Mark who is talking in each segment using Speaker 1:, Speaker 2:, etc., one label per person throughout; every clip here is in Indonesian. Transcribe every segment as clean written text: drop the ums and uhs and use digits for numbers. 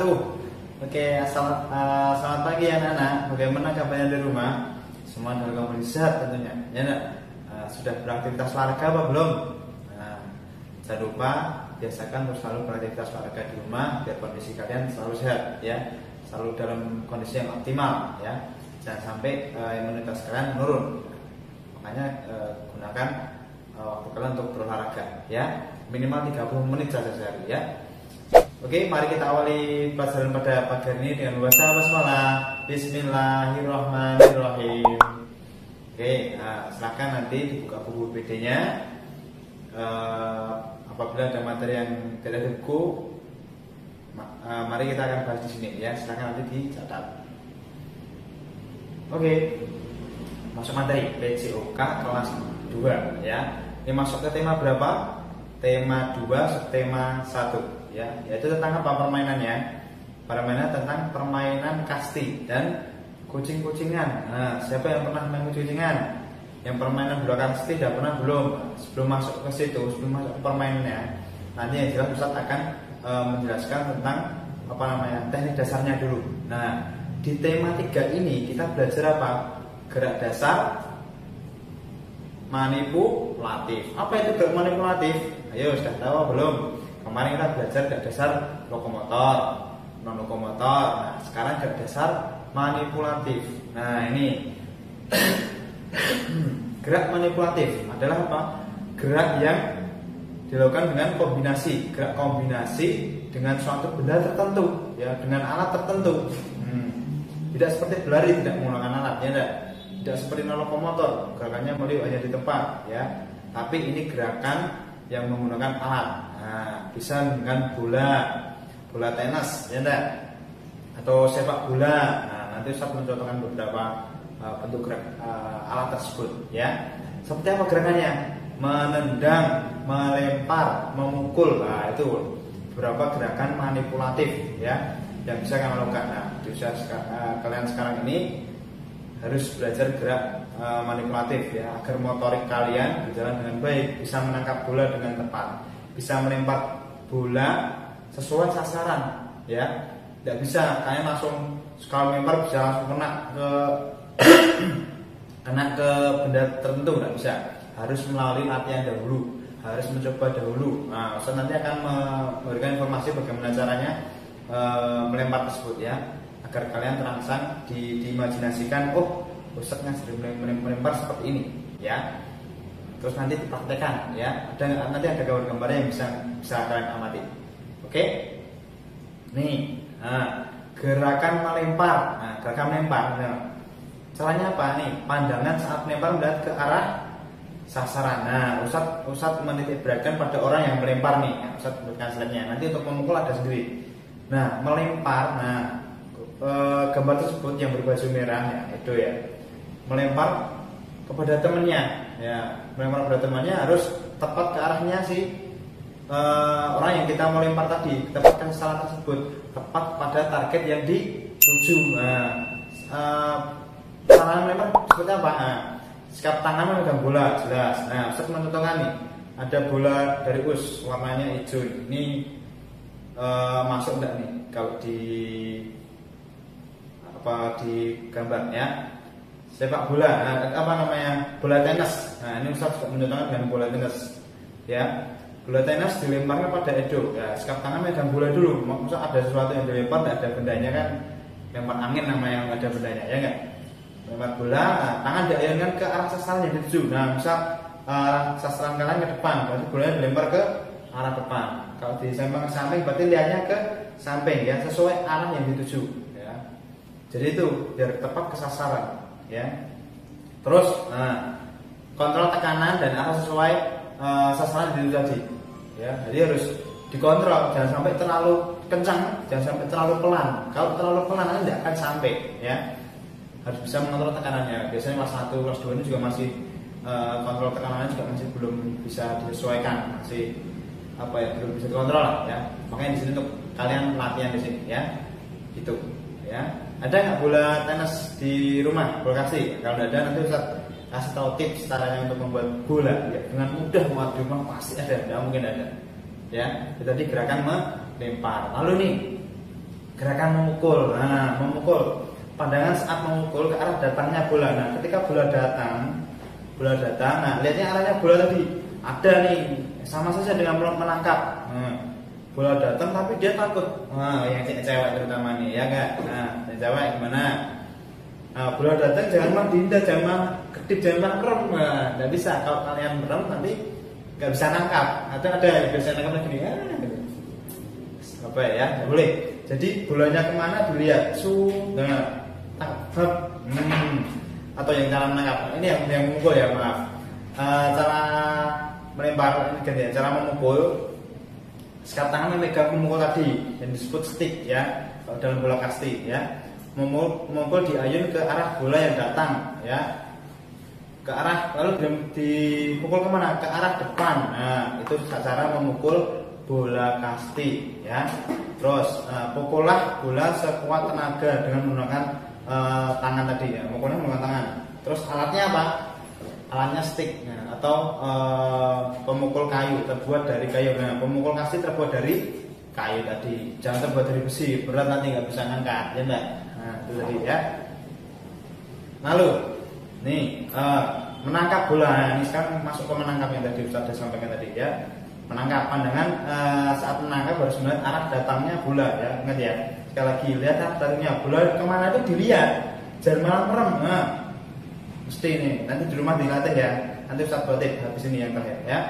Speaker 1: wabarakatuh. Oke, selamat pagi anak-anak. Bagaimana kabarnya di rumah? Semua dalam kondisi sehat tentunya. Ya enggak? Sudah beraktivitas olahraga apa belum? Jangan lupa biasakan terus selalu beraktivitas olahraga di rumah biar kondisi kalian selalu sehat ya. Selalu dalam kondisi yang optimal ya. Jangan sampai imunitas kalian menurun. Makanya gunakan waktu kalian untuk berolahraga ya. Minimal 30 menit saja sehari ya. Oke, mari kita awali pelajaran pada pagi hari ini dengan membaca basmalah. Bismillahirrahmanirrahim. Oke, silakan nanti dibuka buku PD-nya. Apabila ada materi yang tidak ada buku, mari kita akan bahas di sini ya. Silakan nanti dicatat. Oke, masuk materi PJOK kelas 2 ya. Ini masuk ke tema berapa? Tema 2, tema 1 ya, yaitu tentang apa permainannya? Permainan tentang permainan kasti dan kucing-kucingan. Nah, siapa yang pernah main kucing-kucingan? Yang permainan bola kasti tidak pernah belum? Sebelum masuk ke situ, sebelum masuk ke permainannya, nanti yang jelas Ustaz akan menjelaskan tentang apa namanya teknik dasarnya dulu. Nah, di tema 3 ini kita belajar apa? Gerak dasar manipulatif. Apa itu gerak manipulatif? Ayo, sudah tahu belum? Kemarin kita belajar gerak dasar lokomotor, non lokomotor. Nah, sekarang gerak dasar manipulatif. Nah, ini gerak manipulatif adalah apa? Gerak yang dilakukan dengan kombinasi, gerak kombinasi dengan suatu benda tertentu, ya, dengan alat tertentu. Tidak seperti berlari, tidak menggunakan alat, ya, tidak seperti non lokomotor, gerakannya meliuk hanya di tempat, ya. Tapi ini gerakan yang menggunakan alat. Nah, bisa dengan bola tenis, ya enggak? Atau sepak bola. Nah, nanti saya mencontohkan beberapa bentuk gerak alat tersebut, ya. Seperti apa gerakannya? Menendang, melempar, memukul. Nah, itu beberapa gerakan manipulatif, ya, yang bisa kalian lakukan. Nah, di usia kalian sekarang ini harus belajar gerak manipulatif ya, agar motorik kalian berjalan dengan baik, bisa menangkap bola dengan tepat, bisa melempar bola sesuai sasaran ya. Tidak bisa kalian langsung sekali melempar bisa langsung kena ke benda tertentu, tidak bisa. Harus melalui latihan dahulu, harus mencoba dahulu. Nah, Ustaz nanti akan memberikan informasi bagaimana caranya melempar tersebut ya, agar kalian terangsang diimajinasikan, oh, Ustaz ngajarin melempar seperti ini ya. Terus nanti dipraktekkan ya. Nanti ada gambar-gambarnya yang bisa kalian amati. Oke? Nih, gerakan melempar. Nah, gerakan melempar. Nah, caranya apa nih? Pandangan saat melempar melihat ke arah sasaran. Nah, Ustaz menitik beratkan pada orang yang melempar nih. Nah, Ustaz berikan slide-nya. Nanti untuk memukul ada sendiri. Nah, melempar. Nah, gambar tersebut yang berbaju merah ya, itu ya. Melempar kepada temannya ya, melempar kepada temannya harus tepat ke arahnya si orang yang kita mau lempar tadi, tepat ke sasaran tersebut, tepat pada target yang dituju. Cara melempar seperti apa? Sikap tangan memegang bola jelas. Nah, Ustaz mencontohkan nih, ada bola dari US warnanya hijau. Ini masuk enggak nih kalau di gambar ya? Sepak bola, apa namanya, bola tenis. Nah, ini Ustaz mencontohkan dengan bola tenis ya. Bola tenis dilemparnya pada Edo ya, sikap tangan megang bola dulu. Maksudnya ada sesuatu yang dilempar, tidak ada bendanya kan, lempar angin nama yang ada bendanya ya enggak. Lempar bola, tangan dialirkan ke arah sasaran yang dituju. Nah, misal sasaran kalian ke depan, berarti bolanya dilempar ke arah depan. Kalau dilempar ke samping, berarti lihatnya ke samping ya, sesuai arah yang dituju ya. Jadi itu biar tepat ke sasaran ya. Terus kontrol tekanan dan arah sesuai sasaran itu tadi ya. Jadi harus dikontrol, jangan sampai terlalu kencang, jangan sampai terlalu pelan. Kalau terlalu pelan nanti tidak akan sampai ya. Harus bisa mengontrol tekanannya. Biasanya kelas 1, kelas 2 ini juga masih kontrol tekanannya juga masih belum bisa disesuaikan, masih belum bisa dikontrol lah ya. Makanya di sini untuk kalian latihan di sini ya. Gitu ya. Ada nggak bola tenis di rumah? Bola kasih. Kalau tidak ada, nanti Ustaz kasih tahu tips caranya untuk membuat bola ya, dengan mudah. Muat di rumah pasti ada, tidak mungkin ada. Ya, itu tadi gerakan melempar. Lalu nih, gerakan memukul. Nah, memukul. Pandangan saat memukul ke arah datangnya bola. Nah, ketika bola datang, nah, lihatnya arahnya bola tadi ada nih, sama saja dengan menangkap. Nah, bola datang tapi dia takut. Nah, yang cewek terutama nih, ya enggak? Nah, yang cewek gimana? Nah, bola datang jangan malah dihindar, jangan malah kedip, jangan malah merem. Nah, nggak bisa. Kalau kalian merem nanti nggak bisa nangkap. Atau ada yang bisa nangkap lagi nih. Apa ya? Nggak boleh. Jadi bolanya kemana dilihat. Nah, atau yang cara menangkap. Ini yang memukul ya, maaf. Cara melempar ganti, cara memukul. Sekat tangan memegang memukul tadi yang disebut stick ya, kalau dalam bola kasti ya. Memukul diayun ke arah bola yang datang ya, ke arah, lalu dipukul kemana? Ke arah depan. Nah, itu cara memukul bola kasti ya. Terus pukullah bola sekuat tenaga dengan menggunakan tangan tadi ya, mukulnya menggunakan tangan. Terus alatnya apa? Alatnya stick ya, atau pemukul kayu, terbuat dari kayu. Nah, pemukul kasti terbuat dari kayu tadi, jangan terbuat dari besi, berat nanti nggak bisa ngangkat ya enggak. Nah, itu tadi ya. Lalu nih menangkap bola. Nah, ini sekarang masuk ke menangkap yang tadi Ustaz sudah sampaikan tadi ya. Menangkap, pandangan saat menangkap harus melihat arah datangnya bola ya, ingat ya. Sekali lagi, lihat arah datangnya bola kemana itu dilihat, jangan malah merem. Nah, mesti ini nanti di rumah dilatih ya, nanti Ustaz buatin habis ini yang terakhir ya.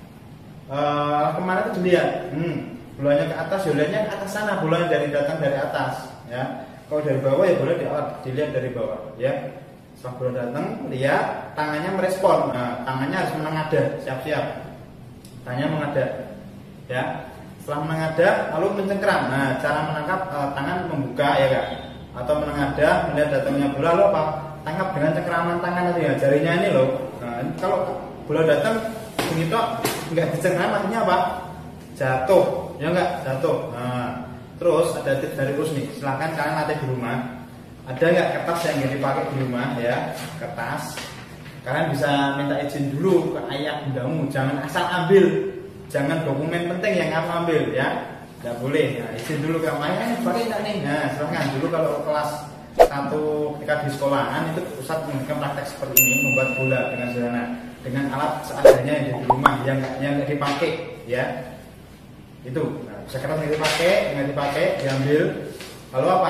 Speaker 1: Kemana itu dilihat, bolanya ke atas, bolanya ke atas sana, bola dari datang dari atas ya. Kalau dari bawah ya boleh dilihat dari bawah ya. Setelah bola datang, lihat tangannya merespon. Nah, tangannya harus menengadah, siap-siap. Tangannya mengadah ya. Setelah menengadah lalu mencengkram. Nah, cara menangkap tangan membuka ya Kak, atau menengadah melihat datangnya bola, lalu apa? Tangkap dengan cengkraman tangan tadi ya, jarinya ini loh. Nah, kalau bola datang begitu enggak dicengkram, artinya apa? Jatuh, ya enggak? Jatuh. Nah, terus ada tips dari Us nih, silahkan kalian latih di rumah. Ada nggak kertas yang dipakai di rumah ya? Kertas. Kalian bisa minta izin dulu ke ayah bundamu, jangan asal ambil, jangan dokumen penting yang kamu ambil ya, nggak boleh. Nah, izin dulu ke ayah, pakai enggak nih? Nah, silahkan dulu. Kalau kelas 1 ketika di sekolahan itu Ustaz memberikan praktek seperti ini, membuat bola dengan sederhana, dengan alat seadanya yang di rumah yang nggak dipakai ya. Itu, nah, sekarang nggak dipakai, diambil, lalu apa?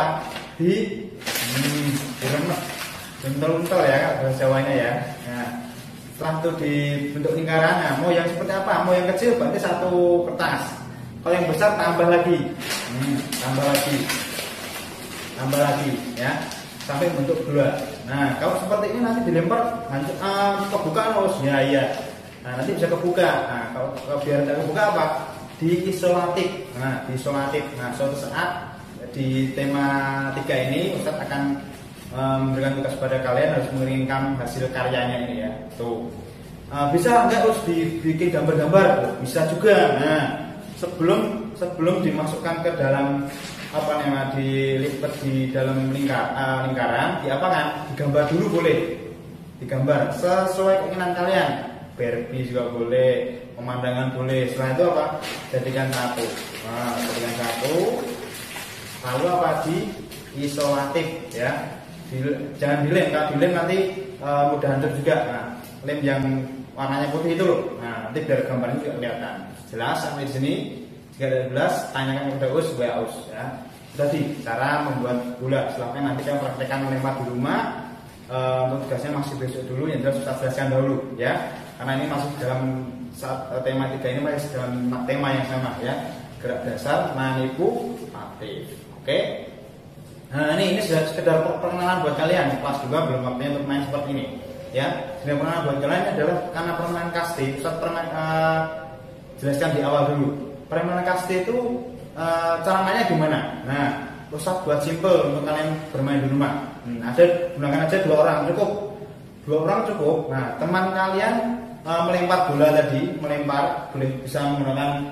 Speaker 1: Diremes, untel ya Kak, bahasa Jawanya ya. Nah, setelah itu dibentuk lingkaran. Nah, mau yang seperti apa? Mau yang kecil berarti 1 kertas. Kalau yang besar tambah lagi, tambah lagi ya, sampai bentuk bola. Nah, kalau seperti ini nanti dilempar kebuka terus ya. Nah, nanti bisa kebuka. Nah, kalau biar tidak kebuka apa? Diisolatif. Nah, suatu saat di tema 3 ini Ustadz akan memberikan tugas kepada kalian, harus mengirimkan hasil karyanya ini ya. Tuh. Bisa enggak harus dibikin gambar-gambar? Bisa juga. Nah, sebelum dimasukkan ke dalam dilipat di dalam lingkaran, digambar dulu boleh. Digambar sesuai keinginan kalian. Barbie juga boleh, pemandangan boleh. Setelah itu apa? Jadikan satu. Nah, jadikan satu. Lalu apa? Diisolatif ya. Jangan dilem, kalau dilem nanti mudah hancur juga. Nah, lem yang warnanya putih itu loh. Nah, nanti biar gambarnya juga kelihatan. Jelas sampai di sini? Jika ada jelas, tanyakan kepada Us, WA Us ya. Tadi cara membuat bola. Silahkan nanti kalian praktekkan melempar di rumah. Untuk tugasnya masih besok dulu, yang jelas Ustaz jelaskan dahulu ya. Karena ini masuk dalam tema 3 ini masih dalam tema yang sama ya. Gerak dasar manipulatif. Oke. Nah, ini sudah sekedar perkenalan buat kalian. Kelas 2 belum waktunya untuk main seperti ini ya. Sekedar perkenalan buat kalian adalah karena permainan kasti. Ustaz jelaskan di awal dulu. Permainan kasti itu cara mainnya gimana? Nah, Ustaz buat simple untuk kalian bermain di rumah. Gunakan aja 2 orang cukup. 2 orang cukup. Nah, teman kalian melempar bola tadi, boleh bisa menggunakan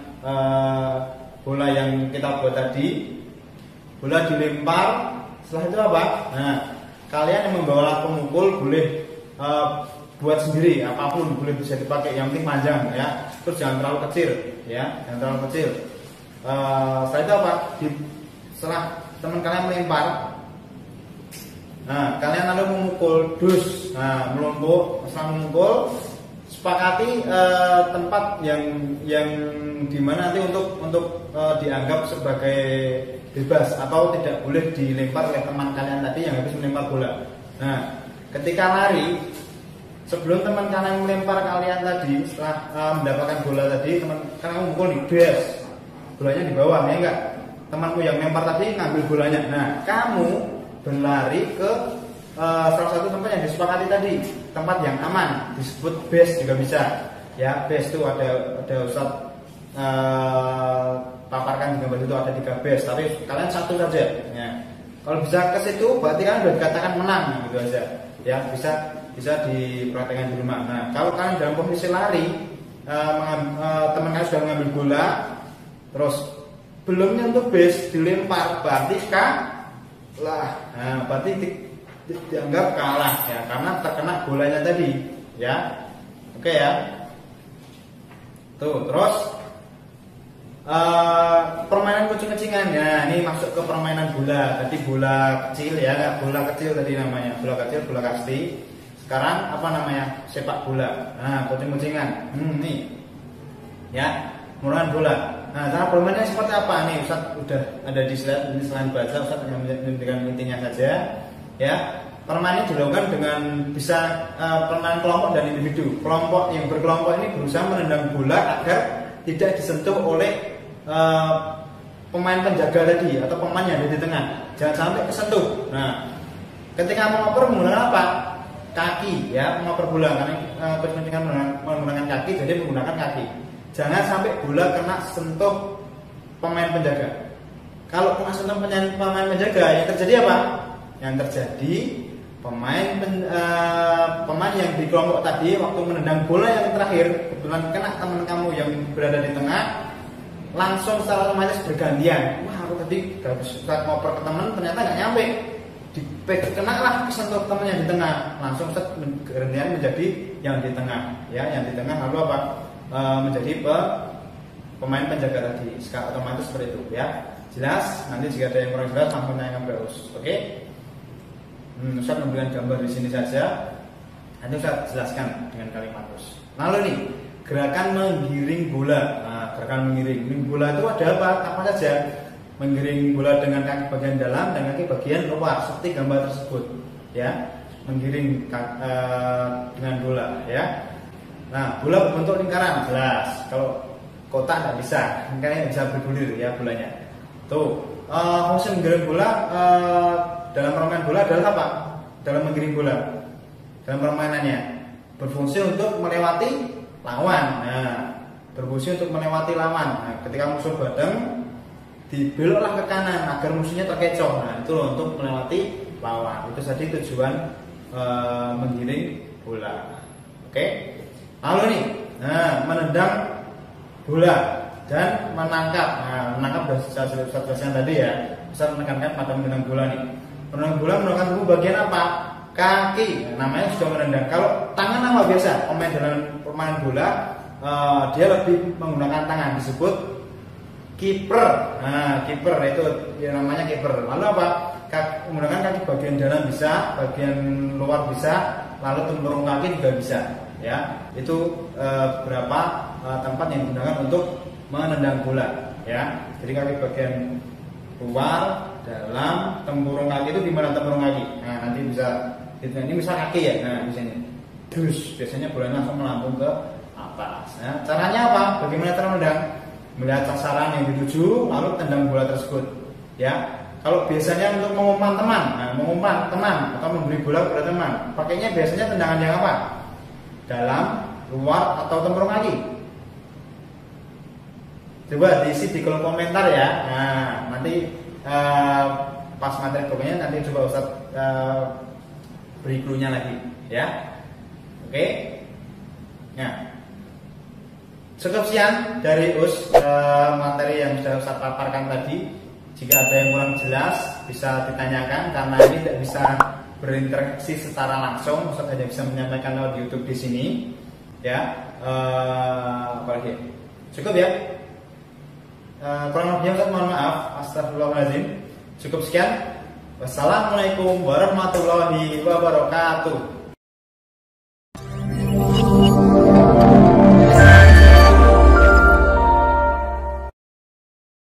Speaker 1: bola yang kita buat tadi. Bola dilempar, setelah itu apa? Nah, kalian yang membawa alat pemukul boleh buat sendiri, apapun boleh bisa dipakai, yang penting panjang ya. Terus jangan terlalu kecil ya, Setelah itu apa? Setelah teman kalian melempar. Nah, kalian lalu memukul dus. Nah, setelah memukul, sepakati tempat yang dimana nanti untuk dianggap sebagai bebas atau tidak boleh dilempar oleh teman kalian tadi yang habis melempar bola. Nah, ketika lari, sebelum teman kalian melempar kalian tadi, setelah mendapatkan bola tadi, teman kalian memukul di base, bolanya di bawah, ya enggak? Temanmu yang melempar tadi ngambil bolanya. Nah, kamu berlari ke salah satu tempat yang disepakati tadi, tempat yang aman, disebut base juga bisa. Ya, base itu ada Ustaz paparkan di gambar itu ada 3 base, tapi kalian satu saja. Ya. Kalau bisa ke situ, berarti kalian sudah dikatakan menang, gitu aja. Ya, bisa dipraktekkan di rumah. Nah, kalau kalian dalam posisi lari, teman kalian sudah mengambil bola, terus belum nyentuh base dilempar, berarti kalah. Nah, berarti dianggap kalah ya, karena terkena bolanya tadi, ya. Oke ya. Tuh, terus permainan kucing-kucingan ya, ini masuk ke permainan bola. Tadi bola kecil ya, bola kecil tadi namanya, bola kecil, bola kasti. Sekarang apa namanya? Sepak bola. Nah, kucing-kucingan. Nih. Ya, menggunakan bola. Nah, cara bermainnya seperti apa nih? Ustaz udah ada di slide, ini selain baca, Ustaz hanya menunjukkan intinya saja. Ya, permainan dilakukan dengan bisa permainan kelompok dan individu. Kelompok yang berkelompok ini berusaha menendang bola agar tidak disentuh oleh pemain penjaga tadi atau pemain yang ada di tengah. Jangan sampai kesentuh. Nah, ketika mengoper menggunakan apa? Kaki, ya, mengoper bola karena kepentingan menggunakan kaki, jadi menggunakan kaki. Jangan sampai bola kena sentuh pemain penjaga. Kalau kena sentuh pemain penjaga, yang terjadi apa? Yang terjadi pemain yang di kelompok tadi waktu menendang bola yang terakhir kebetulan kena teman kamu yang berada di tengah, langsung secara otomatis bergantian. Wah, aku tadi habis ngoper ke teman ternyata nggak nyampe, kena lah kesentuh teman yang di tengah, langsung bergantian menjadi yang di tengah, ya, yang di tengah lalu apa? Menjadi pemain penjaga tadi. Secara otomatis seperti itu, ya. Jelas? Nanti jika ada yang kurang jelas langsung tanya ke Ustaz. Oke? Ustaz memberikan gambar di sini saja. Nanti Ustaz jelaskan dengan kalimat terus. Lalu nih, gerakan menggiring bola. Nah, gerakan menggiring bola itu ada apa saja? Menggiring bola dengan kaki bagian dalam dan kaki bagian luar seperti gambar tersebut, ya. Menggiring dengan bola, ya. Nah, bola berbentuk lingkaran, jelas. Kalau kotak nggak bisa, lingkarannya bisa bergulir ya bolanya. Tuh, fungsi menggiring bola dalam permainan bola adalah apa? Dalam menggiring bola, dalam permainannya berfungsi untuk melewati lawan. Nah, berfungsi untuk melewati lawan. Nah, ketika musuh badeng, dibeloklah ke kanan agar musuhnya terkecoh. Nah, itu loh, untuk melewati lawan. Itu tadi tujuan menggiring bola. Oke? Lalu nih, menendang bola dan menangkap. Nah, menangkap sudah saya jelaskan tadi ya. Bisa menekankan pada menendang bola nih. Menendang bola menggunakan tubuh bagian apa? Kaki. Nah, namanya sudah menendang. Kalau tangan apa biasa? Pemain dalam permainan bola dia lebih menggunakan tangan, disebut kiper. Nah, kiper itu ya namanya kiper. Lalu apa? Menggunakan kaki bagian dalam bisa, bagian luar bisa, lalu tempurung kaki juga bisa. Ya, itu beberapa tempat yang digunakan untuk menendang bola, ya. Jadi kaki bagian luar, dalam, tempurung kaki itu di mana tempurung kaki? Nah, nanti bisa ini misal kaki ya. Nah, di sini. Terus biasanya bolanya langsung melambung ke atas. Nah, caranya apa? Bagaimana cara menendang? Melihat sasaran yang dituju, lalu tendang bola tersebut, ya. Kalau biasanya untuk mengumpan teman, mengumpan teman atau memberi bola kepada teman, pakainya biasanya tendangan yang apa? Dalam, luar, atau tempurung kaki? Coba diisi di kolom komentar ya. Nah, nanti pas materi pokoknya nanti coba Ustaz beri clue-nya lagi, ya. Oke. Nah, cukup sekian dari materi yang sudah Ustaz paparkan tadi. Jika ada yang kurang jelas bisa ditanyakan, karena ini tidak bisa berinteraksi secara langsung, Ustaz hanya bisa menyampaikan lewat YouTube di sini, ya. Apalagi cukup ya. Kurang lebihnya Ustaz mohon maaf, astagfirullahaladzim. Cukup sekian. Wassalamualaikum warahmatullahi wabarakatuh.